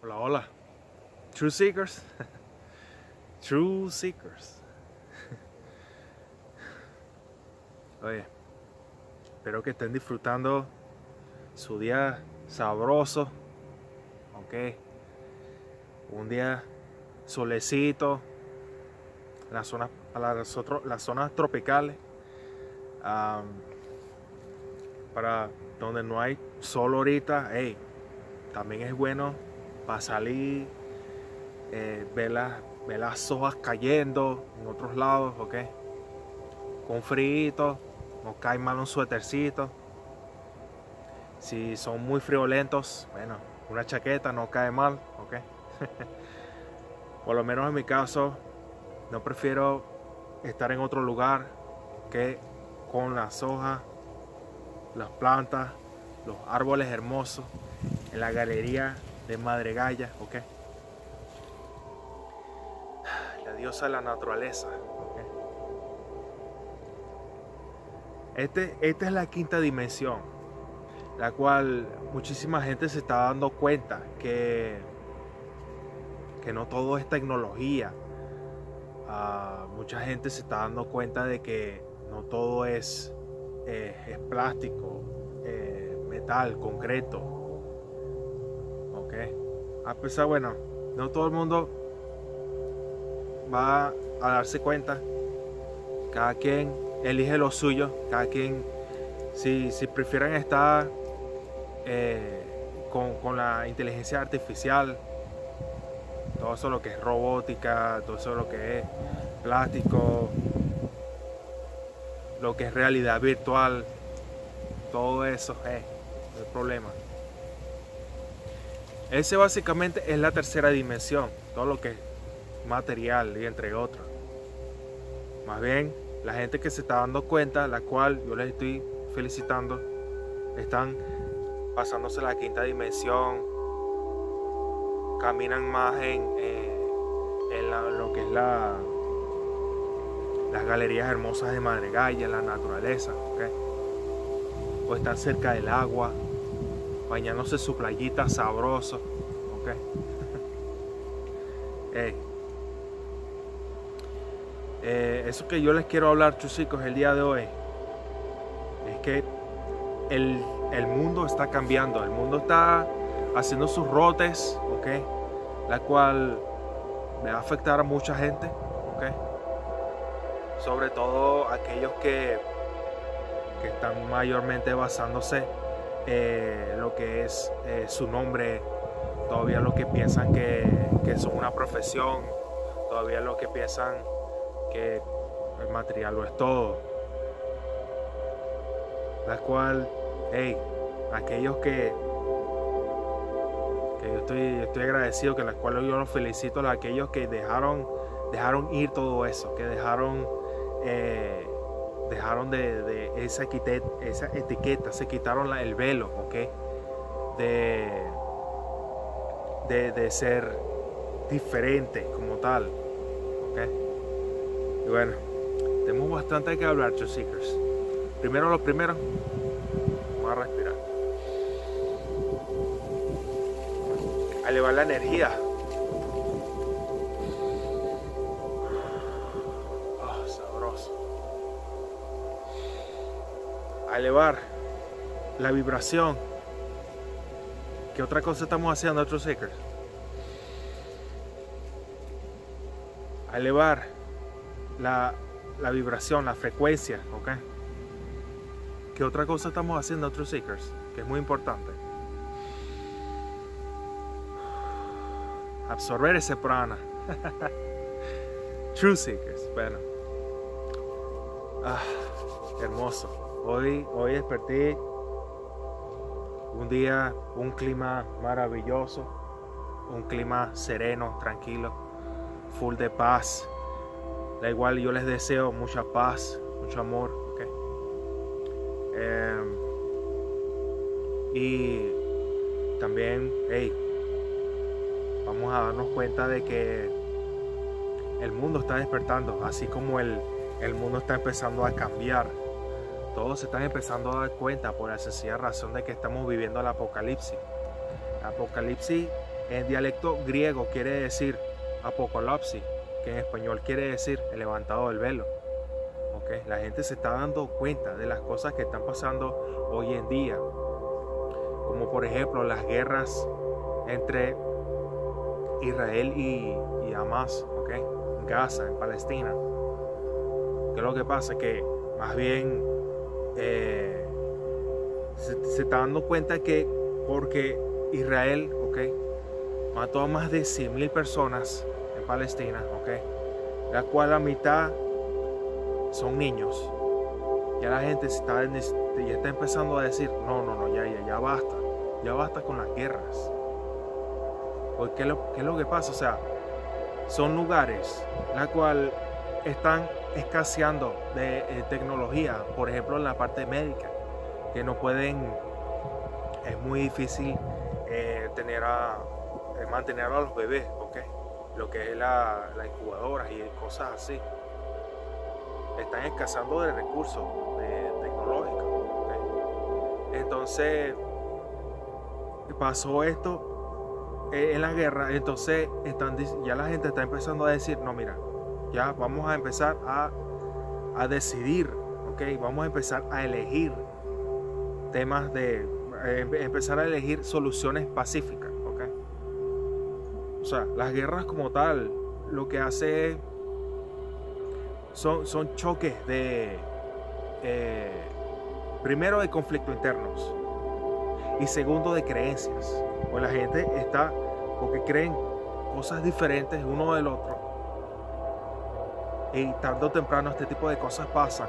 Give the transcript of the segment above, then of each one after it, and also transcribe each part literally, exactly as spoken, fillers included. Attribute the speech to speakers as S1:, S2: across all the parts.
S1: Hola, hola. True Seekers. True Seekers. Oye, espero que estén disfrutando su día sabroso. Ok. Un día solecito. En las zonas, para las, otro, las zonas tropicales. Um, para donde no hay sol ahorita. Hey, también es bueno para salir. Eh, ver, las, ver las hojas cayendo en otros lados, ok, con frío, no cae mal un suétercito. Si son muy friolentos, bueno, una chaqueta no cae mal, ok. Por lo menos en mi caso, no prefiero estar en otro lugar que con las hojas, las plantas, los árboles hermosos, en la galería de Madre Gaia, ok. La diosa de la naturaleza. Okay. Este, esta es la quinta dimensión, la cual muchísima gente se está dando cuenta que, que no todo es tecnología. Uh, mucha gente se está dando cuenta de que no todo es, eh, es plástico, eh, metal, concreto. Okay. A pesar, bueno, no todo el mundo va a darse cuenta. Cada quien elige lo suyo. Cada quien, si, si prefieren estar eh, con, con la inteligencia artificial, todo eso lo que es robótica, todo eso lo que es plástico, lo que es realidad virtual, todo eso, eh, no hay problema. Ese básicamente es la tercera dimensión, todo lo que es material y entre otros. Más bien, la gente que se está dando cuenta, la cual yo les estoy felicitando, están pasándose la quinta dimensión, caminan más en, eh, en la, lo que es la las galerías hermosas de Madre Gaia, en la naturaleza, ¿okay? O están cerca del agua, bañándose su playita sabroso, ¿okay? Hey. Eh, eso que yo les quiero hablar, chicos, el día de hoy es que el, el mundo está cambiando, el mundo está haciendo sus rotes, ¿ok? La cual me va a afectar a mucha gente, ¿ok? Sobre todo aquellos que, que están mayormente basándose eh, lo que es eh, su nombre, todavía lo que piensan que, que son una profesión, todavía lo que piensan que el material lo es todo, la cual, hey, aquellos que que yo estoy, yo estoy agradecido, que la cual yo los felicito a aquellos que dejaron dejaron ir todo eso, que dejaron eh, dejaron de, de esa, etiqueta, esa etiqueta, se quitaron la, el velo, ¿ok? De, de, de ser diferente como tal, ¿ok? Y bueno, tenemos bastante que hablar, True Seekers. Primero lo primero, vamos a respirar. A elevar la energía. Oh, sabroso. A elevar la vibración. ¿Qué otra cosa estamos haciendo, True Seekers? A elevar La, la vibración, la frecuencia, ¿ok? ¿Qué otra cosa estamos haciendo, True Seekers? Que es muy importante. Absorber ese prana. True Seekers, bueno. Ah, hermoso. Hoy, hoy desperté un día, un clima maravilloso, un clima sereno, tranquilo, full de paz. Da igual, yo les deseo mucha paz, mucho amor, ¿ok? Eh, y también, hey, vamos a darnos cuenta de que el mundo está despertando, así como el, el mundo está empezando a cambiar. Todos se están empezando a dar cuenta por la sencilla razón de que estamos viviendo el apocalipsis. El apocalipsis En dialecto griego quiere decir apocalipsis, que en español quiere decir el levantado del velo. ¿Okay? La gente se está dando cuenta de las cosas que están pasando hoy en día, como por ejemplo las guerras entre Israel y, y Hamas, ¿okay? En Gaza, en Palestina. ¿Qué es lo que pasa? Que más bien eh, se, se está dando cuenta que porque Israel, ¿okay? mató a más de cien mil personas en Palestina, ¿okay? la cual la mitad son niños. Ya la gente se está, ya está empezando a decir, no, no, no, ya, ya, ya basta, ya basta con las guerras. Porque ¿qué es lo, qué es lo que pasa? O sea, son lugares la cual están escaseando de eh, tecnología, por ejemplo en la parte médica, que no pueden, es muy difícil eh, tener a, eh, mantener a los bebés, ¿okay? Lo que es la, la incubadora y cosas así. Están escaseando de recursos de, tecnológicos, ¿okay? Entonces pasó esto eh, en la guerra. Entonces están, ya la gente está empezando a decir, no, mira, ya vamos a empezar a, a decidir, ¿okay? Vamos a empezar a elegir temas de eh, empezar a elegir soluciones pacíficas, ¿okay? O sea, las guerras como tal lo que hace son, son choques de eh, primero de conflictos internos y segundo de creencias, pues la gente está porque creen cosas diferentes uno del otro y tarde o temprano este tipo de cosas pasan.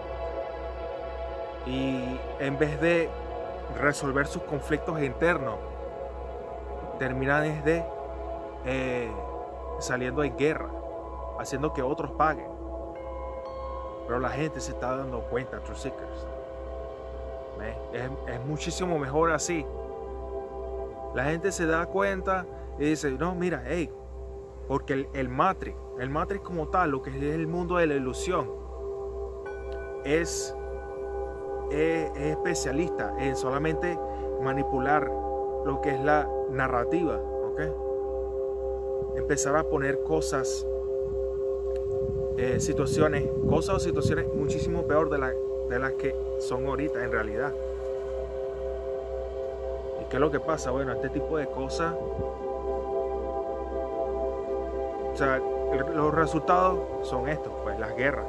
S1: Y en vez de resolver sus conflictos internos, terminan desde eh, saliendo en guerra, haciendo que otros paguen. Pero la gente se está dando cuenta, Truth Seekers. Es, es muchísimo mejor así. La gente se da cuenta y dice, no, mira, hey, porque el, el Matrix, el Matrix como tal, lo que es el mundo de la ilusión, es... Es, es especialista en solamente manipular lo que es la narrativa, ¿okay? Empezar a poner cosas, eh, situaciones, cosas o situaciones muchísimo peor de, la, de las que son ahorita en realidad. ¿Y qué es lo que pasa? Bueno, este tipo de cosas, o sea, los resultados son estos, pues las guerras.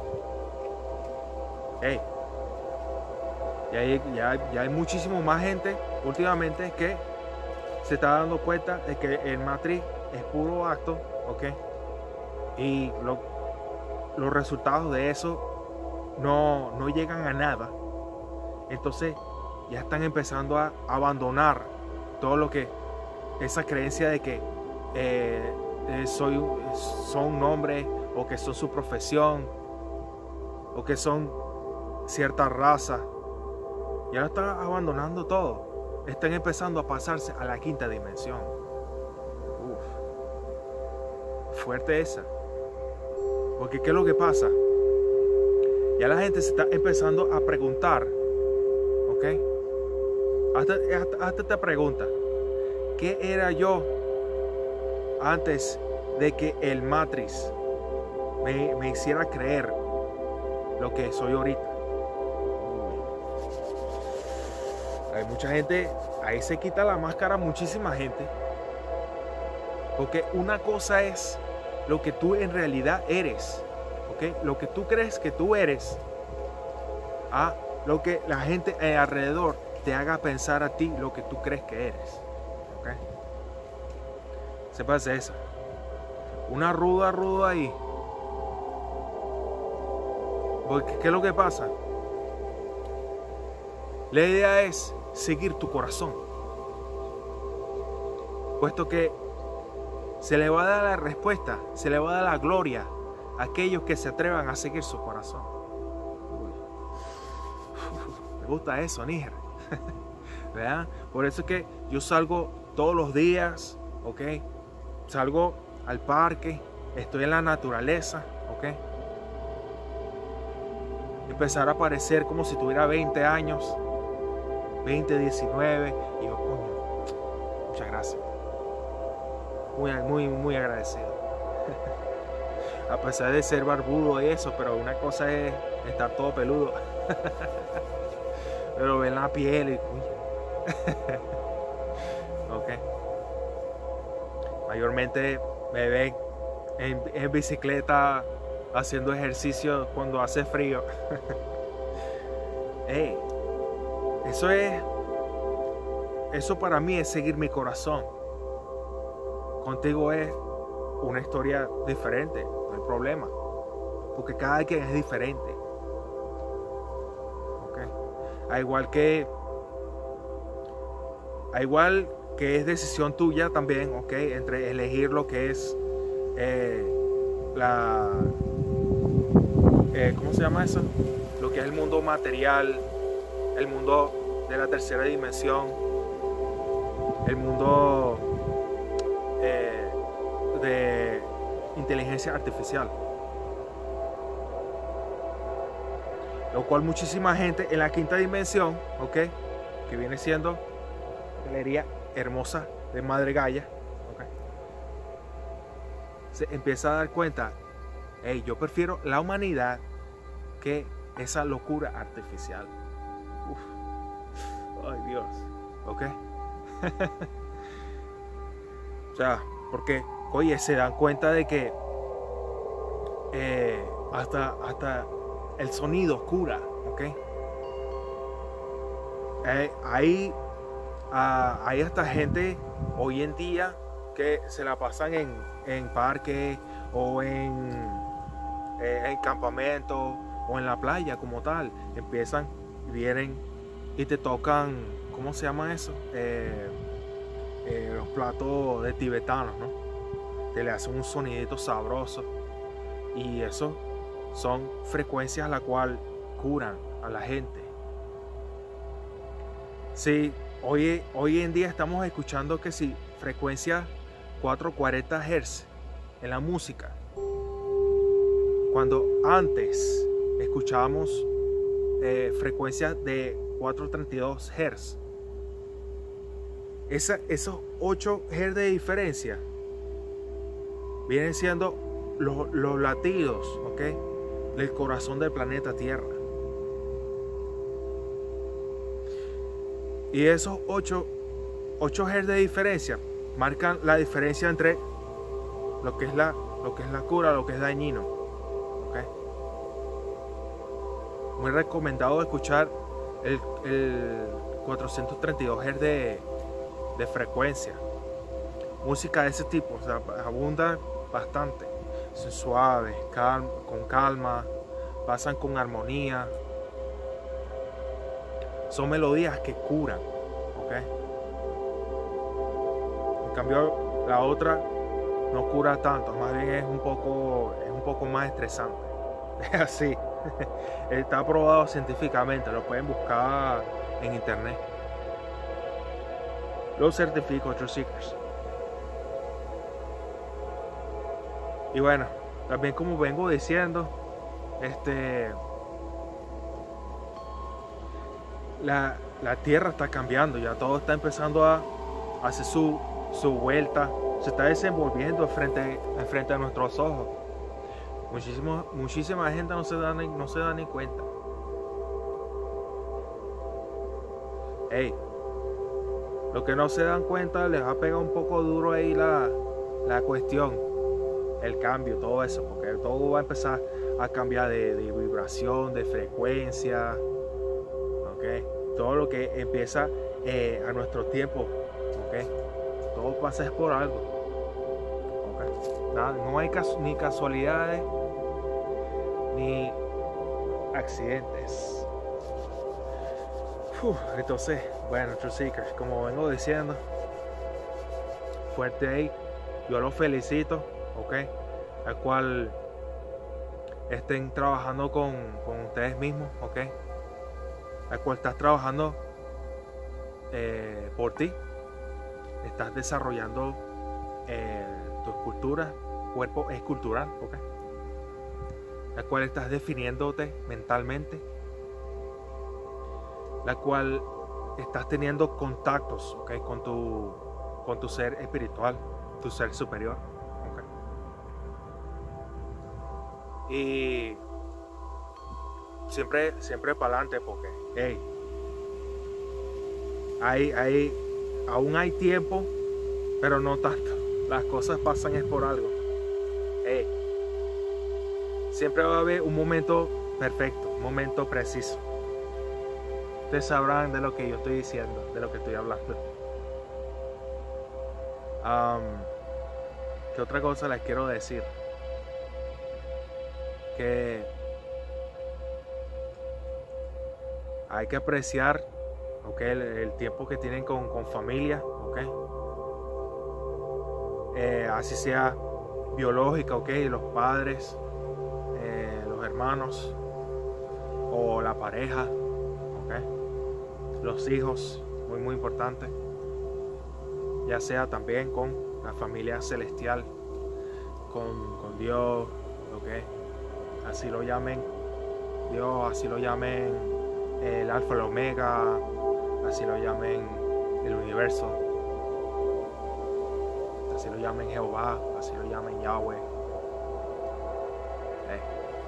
S1: Hey, Ya hay, ya, ya hay muchísimo más gente últimamente que se está dando cuenta de que el Matrix es puro acto, ¿ok? Y lo, los resultados de eso no, no llegan a nada. Entonces ya están empezando a abandonar todo lo que, esa creencia de que eh, eh, soy, son un hombre o que son su profesión o que son cierta raza. Ya lo están abandonando todo. Están empezando a pasarse a la quinta dimensión. Uf. Fuerte esa. Porque ¿qué es lo que pasa? Ya la gente se está empezando a preguntar. ¿Ok? Hasta, hasta, hasta esta pregunta. ¿Qué era yo antes de que el Matrix me, me hiciera creer lo que soy ahorita? Hay mucha gente, ahí se quita la máscara muchísima gente. Porque una cosa es lo que tú en realidad eres, ¿ok? Lo que tú crees que tú eres, a lo que la gente alrededor te haga pensar a ti lo que tú crees que eres, ¿ok? Sepas esa. Una ruda, ruda ahí. Porque ¿qué es lo que pasa? La idea es seguir tu corazón, puesto que se le va a dar la respuesta, se le va a dar la gloria a aquellos que se atrevan a seguir su corazón. Me gusta eso, Níger. ¿Verdad? Por eso es que yo salgo todos los días, ¿ok? Salgo al parque, estoy en la naturaleza, ¿ok? Empezar a parecer como si tuviera veinte años. veinte, diecinueve, y yo, coño, muchas gracias. muy, muy, muy agradecido. A pesar de ser barbudo y eso, pero una cosa es estar todo peludo. Pero ven la piel y... ok. Mayormente me ven en, en bicicleta haciendo ejercicio cuando hace frío. Hey, eso es... Eso para mí es seguir mi corazón. Contigo es una historia diferente, no hay problema. Porque cada quien es diferente. Okay. A igual que... A igual que es decisión tuya también, ok, entre elegir lo que es eh, la... Eh, ¿Cómo se llama eso? Lo que es el mundo material, el mundo de la tercera dimensión, el mundo eh, de inteligencia artificial, lo cual muchísima gente en la quinta dimensión, ok, que viene siendo galería hermosa de Madre Gaia, okay, se empieza a dar cuenta, hey, yo prefiero la humanidad que esa locura artificial. Uf. Ay, Dios, ok. O sea, porque, oye, se dan cuenta de que eh, hasta, hasta el sonido cura, ok. Eh, hay, uh, hay hasta gente hoy en día que se la pasan en, en parques o en, eh, en campamentos o en la playa como tal. Empiezan, vienen y te tocan, ¿cómo se llama eso? Eh, eh, los platos de tibetanos, ¿no? Te le hacen un sonidito sabroso. Y eso son frecuencias a la cual curan a la gente. Sí, hoy, hoy en día estamos escuchando que sí, frecuencia cuatrocientos cuarenta hertz en la música. Cuando antes escuchábamos eh, frecuencias de cuatrocientos treinta y dos hertz. Esa, esos ocho hertz de diferencia vienen siendo los, los latidos, ¿ok?, del corazón del planeta Tierra. Y esos ocho hertz de diferencia marcan la diferencia entre lo que es la, lo que es la cura, lo que es dañino. ¿Okay? Muy recomendado escuchar el, el cuatrocientos treinta y dos hertz de, de frecuencia. Música de ese tipo, o sea, abunda bastante. Son suaves, calma, con calma, pasan con armonía. Son melodías que curan, ¿ok? En cambio, la otra no cura tanto, más bien es un poco, es un poco más estresante. Es así. Está probado científicamente, lo pueden buscar en internet. Lo certifico, Truth Seekers. Y bueno, también como vengo diciendo, este, la, la Tierra está cambiando, ya todo está empezando a hacer su, su vuelta, se está desenvolviendo frente, frente a nuestros ojos. Muchísimo, muchísima gente no se da ni, no se da ni cuenta. Hey, lo que no se dan cuenta les va a pegar un poco duro ahí la, la cuestión. El cambio, todo eso, porque todo va a empezar a cambiar de, de vibración, de frecuencia, ¿okay? Todo lo que empieza eh, a nuestro tiempo, ¿okay? Todo pasa es por algo, ¿okay? Nada, no hay casu ni casualidades ni accidentes. Uf, entonces, bueno, Truth Seekers, como vengo diciendo, fuerte ahí, yo los felicito. Ok, al cual estén trabajando con, con ustedes mismos, ok, al cual estás trabajando eh, por ti, estás desarrollando eh, tu escultura, cuerpo escultural, ok, la cual estás definiéndote mentalmente, la cual estás teniendo contactos, ok, con tu, con tu ser espiritual. tu ser superior. Okay. Y siempre, siempre para adelante porque, hey, hay, hay, aún hay tiempo, pero no tanto. Las cosas pasan es por algo. Hey, siempre va a haber un momento perfecto, un momento preciso. Ustedes sabrán de lo que yo estoy diciendo, de lo que estoy hablando. Um, ¿Qué otra cosa les quiero decir? Que hay que apreciar, okay, el, el tiempo que tienen con, con familia, okay. Eh, así sea biológica, okay, los padres, eh, los hermanos o la pareja, okay, los hijos, muy muy importante, ya sea también con la familia celestial, con, con Dios, okay, así lo llamen Dios, así lo llamen el alfa, el omega, así lo llamen el universo, así lo llamen Jehová, así lo llamen Yahweh. Hey.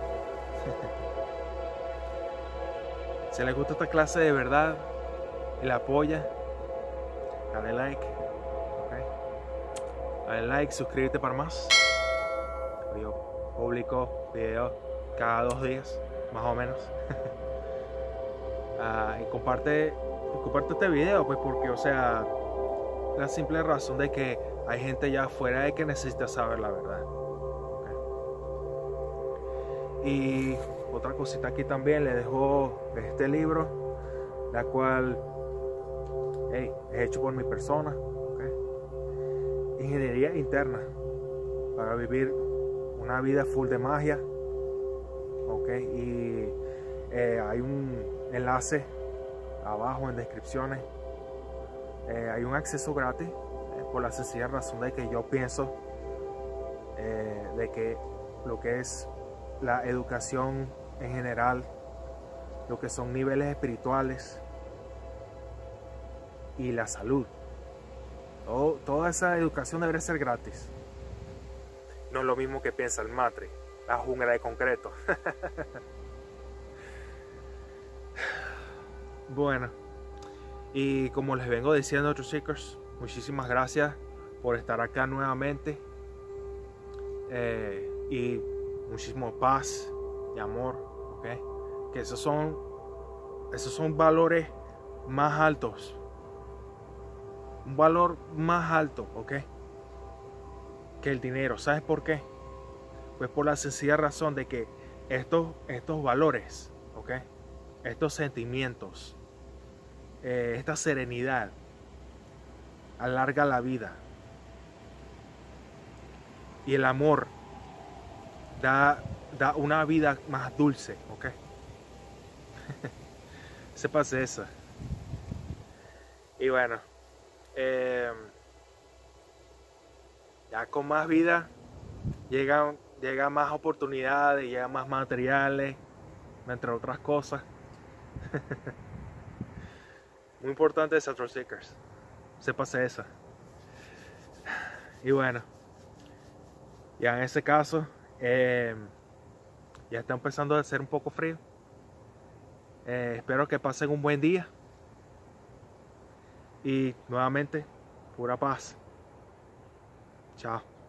S1: Si les gusta esta clase de verdad y la apoya, dale like, okay. Dale like, suscríbete para más. Yo publico videos cada dos días, más o menos. uh, y comparte, comparte este video, pues porque, o sea, la simple razón de que hay gente ya afuera de que necesita saber la verdad. Okay. Y otra cosita aquí también, le dejo este libro, la cual, hey, es hecho por mi persona, okay. Ingeniería interna para vivir una vida full de magia, okay. Y eh, hay un enlace abajo en descripciones. Eh, hay un acceso gratis, eh, por la sencilla razón de que yo pienso eh, de que lo que es la educación en general, lo que son niveles espirituales y la salud, todo, toda esa educación debería ser gratis. No es lo mismo que piensa el Matri, la jungla de concreto. Bueno, y como les vengo diciendo, Truth Seekers, muchísimas gracias por estar acá nuevamente, eh, y muchísimo paz y amor, ¿okay? Que esos son esos son valores más altos, un valor más alto, ¿ok? Que el dinero. ¿Sabes por qué? Pues por la sencilla razón de que estos, estos valores, ¿ok? Estos sentimientos, eh, esta serenidad alarga la vida, y el amor da, da una vida más dulce, ¿ok? Sépase eso. Y bueno, eh, ya con más vida llegan, llegan más oportunidades, llegan más materiales, entre otras cosas. Muy importante es Truth Seekers, sépase eso. Y bueno, ya en ese caso, eh, ya está empezando a hacer un poco frío. Eh, espero que pasen un buen día. Y nuevamente, pura paz. Chao.